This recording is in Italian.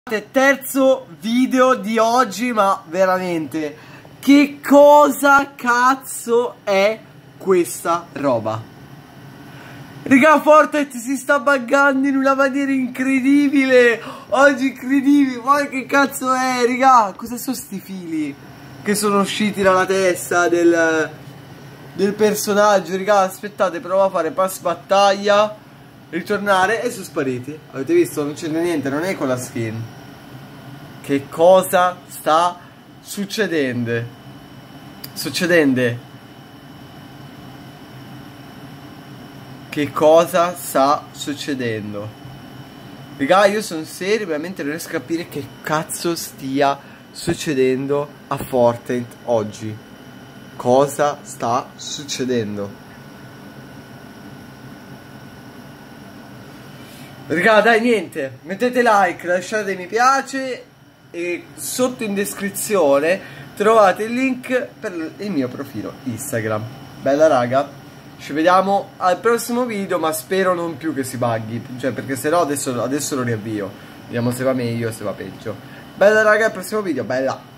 Terzo video di oggi, ma veramente che cosa cazzo è questa roba? Raga, Fortnite si sta buggando in una maniera incredibile. Oggi incredibile. Ma che cazzo è, raga? Cosa sono sti fili che sono usciti dalla testa del personaggio? Raga, aspettate, provo a fare pass battaglia, ritornare e sono spariti. Avete visto? Non c'è niente, non è con la skin. Che cosa sta succedendo? Che cosa sta succedendo? Raga, io sono serio, veramente non riesco a capire che cazzo stia succedendo a Fortnite oggi. Cosa sta succedendo? Raga, dai, niente, mettete like, lasciate mi piace e sotto in descrizione trovate il link per il mio profilo Instagram. Bella raga, ci vediamo al prossimo video, ma spero non più che si buggi, cioè perché sennò adesso lo riavvio. Vediamo se va meglio o se va peggio. Bella raga, al prossimo video, bella.